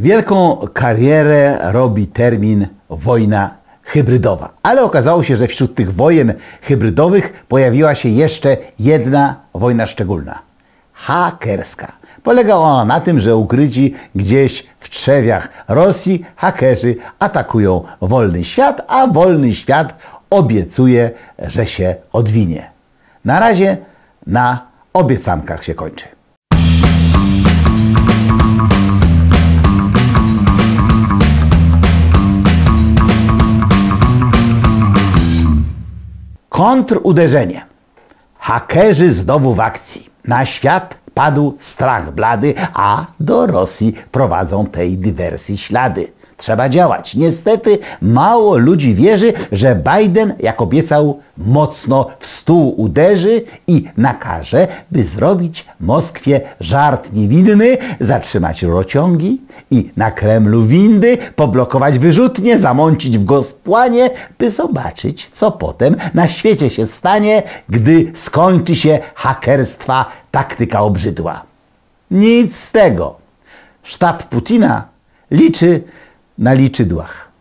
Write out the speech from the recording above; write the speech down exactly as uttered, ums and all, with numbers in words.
Wielką karierę robi termin wojna hybrydowa. Ale okazało się, że wśród tych wojen hybrydowych pojawiła się jeszcze jedna wojna szczególna. Hakerska. Polega ona na tym, że ukryci gdzieś w trzewiach Rosji hakerzy atakują wolny świat, a wolny świat obiecuje, że się odwinie. Na razie na obiecankach się kończy. Kontruderzenie. Hakerzy znowu w akcji. Na świat padł strach blady, a do Rosji prowadzą tej dywersji ślady. Trzeba działać. Niestety mało ludzi wierzy, że Biden, jak obiecał, mocno w stół uderzy i nakaże, by zrobić Moskwie żart niewinny, zatrzymać rurociągi i na Kremlu windy, poblokować wyrzutnie, zamącić w Gospłanie, by zobaczyć, co potem na świecie się stanie, gdy skończy się hakerstwa taktyka obrzydła. Nic z tego. Sztab Putina liczy na liczydłach.